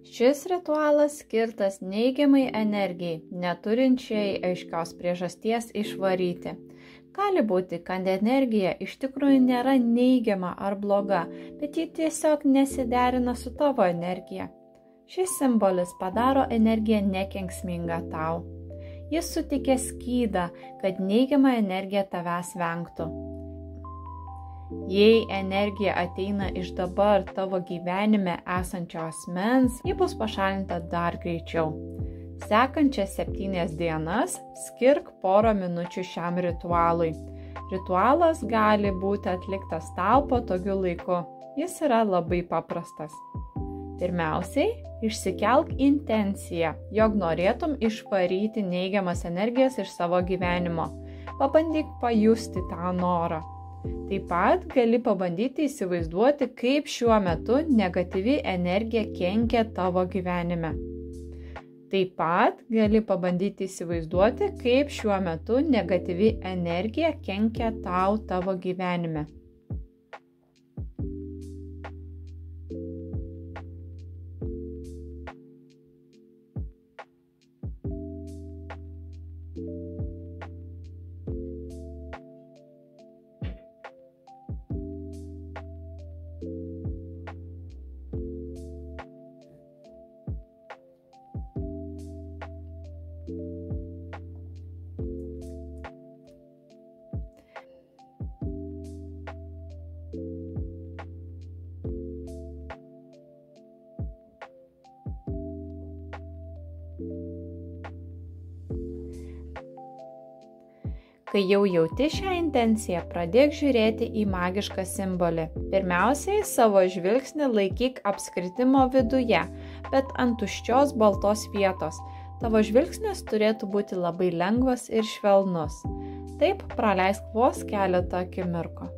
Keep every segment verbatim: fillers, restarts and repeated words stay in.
Šis ritualas skirtas neigiamai energijai, neturinčiai aiškios priežasties išvaryti. Gali būti, kad energija iš tikrųjų nėra neigiama ar bloga, bet ji tiesiog nesiderina su tavo energija. Šis simbolis padaro energiją nekenksmingą tau. Jis suteikia skydą, kad neigiama energija tavęs vengtų. Jei energija ateina iš dabar tavo gyvenime esančio asmens, ji bus pašalinta dar greičiau. Sekančias septynias dienas skirk porą minučių šiam ritualui. Ritualas gali būti atliktas tau patogiu laiku. Jis yra labai paprastas. Pirmiausiai, išsikelk intenciją, jog norėtum išvaryti neigiamas energijas iš savo gyvenimo. Pabandyk pajusti tą norą. Taip pat gali pabandyti įsivaizduoti, kaip šiuo metu negatyvi energija kenkia tavo gyvenime. Taip pat gali pabandyti įsivaizduoti, kaip šiuo metu negatyvi energija kenkia tau tavo gyvenime. Kai jau jauti šią intenciją, pradėk žiūrėti į magišką simbolį. Pirmiausiai, savo žvilgsnį laikyk apskritimo viduje, bet ant tuščios baltos vietos. Tavo žvilgsnis turėtų būti labai lengvas ir švelnus. Taip praleisk vos keletą akimirkų.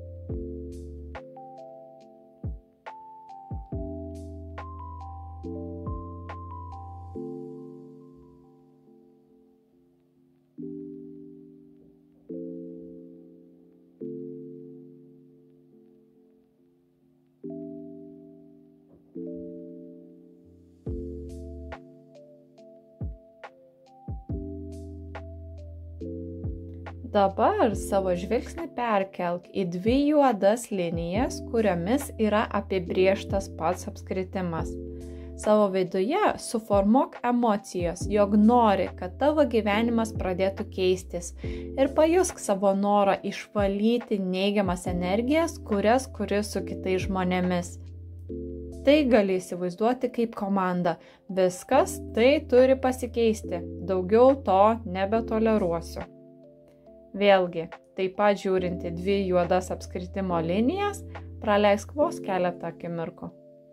Dabar savo žvilgsnį perkelk į dvi juodas linijas, kuriomis yra apibrėžtas pats apskritimas. Savo viduje suformuok emocijos, jog nori, kad tavo gyvenimas pradėtų keistis ir pajusk savo norą išvalyti neigiamas energijas, kurias kuri su kitais žmonėmis. Tai gali įsivaizduoti kaip komanda. Viskas tai turi pasikeisti. Daugiau to nebetoleruosiu. Vėlgi, taip pat žiūrint į dvi juodas apskritimo linijas, praleisk vos keletą akimirkų.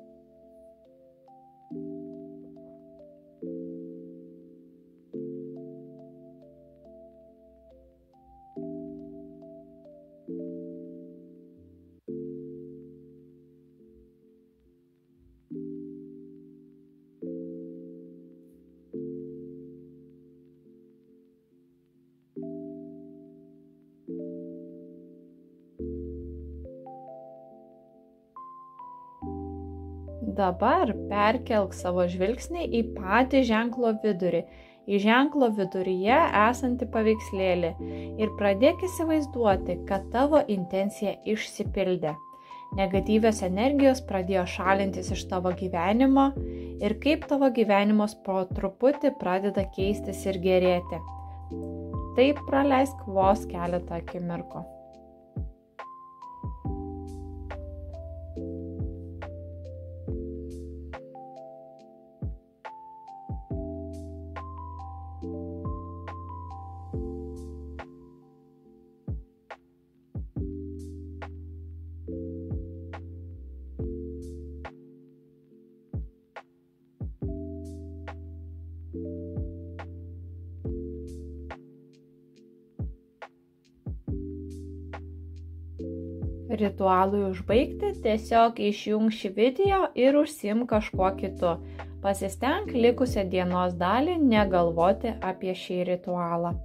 Dabar perkelk savo žvilgsnį į patį ženklo vidurį, į ženklo viduryje esantį paveikslėlį ir pradėk įsivaizduoti, kad tavo intencija išsipildė. Negatyvios energijos pradėjo šalintis iš tavo gyvenimo ir kaip tavo gyvenimas po truputį pradeda keistis ir gerėti. Taip praleisk vos keletą akimirkų. Ritualui užbaigti tiesiog išjung šį video ir užsiimk kažkuo kitu. Pasistenk likusią dienos dalį negalvoti apie šį ritualą.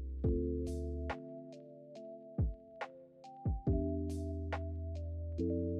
you